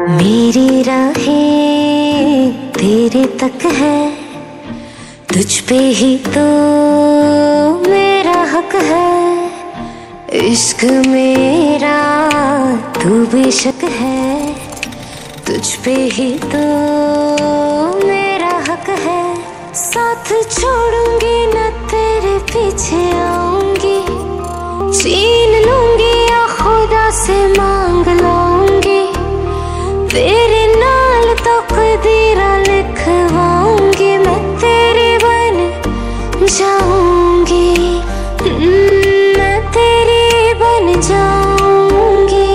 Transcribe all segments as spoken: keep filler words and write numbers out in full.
मेरी राहें तेरे तक है, तुझ पे ही तो मेरा हक है। इश्क मेरा तू बेशक है, तुझ पे ही तो मेरा हक है। साथ छोड़ूंगी न तेरे पीछे आऊंगी, छीन लूंगी या खुदा से मांग लाऊंगी। तेरे नाल तो कदीरा लिखवाऊंगी, मैं तेरी बन जाऊंगी, मैं तेरी बन जाऊंगी।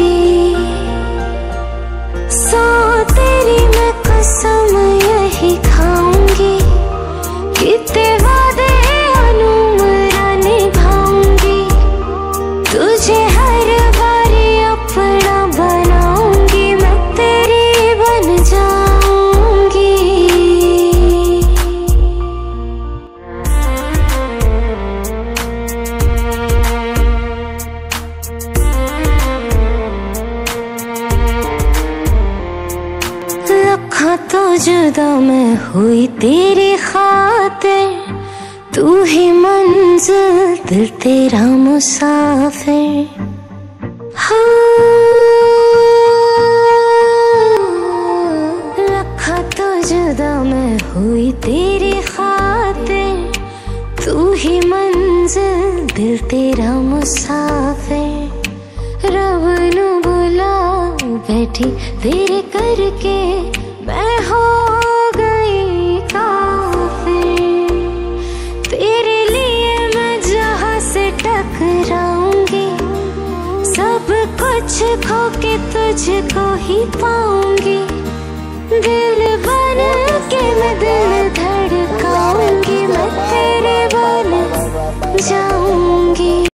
सौ तेरी मैं कसम यही खाऊंगी, कितने वादे अनुमरा निभाऊंगी। तुझे हर बारी अपना बनाऊंगी, मैं तेरी बन जाऊंगी। लखा तो जुदा मैं हुई तेरी खातिर, तू ही मंजिल दिल तेरा मुसाफिर। हाँ, लखा तो जुदा मैं हुई तेरी खातिर, तू ही मंजिल दिल तेरा मुसाफिर। रब नू बुला बैठी तेरे करके, मैं हो गई काफिर। तेरे लिए मैं जहां से टकराऊंगी, सब कुछ खो के तुझको ही पाऊंगी। दिल बन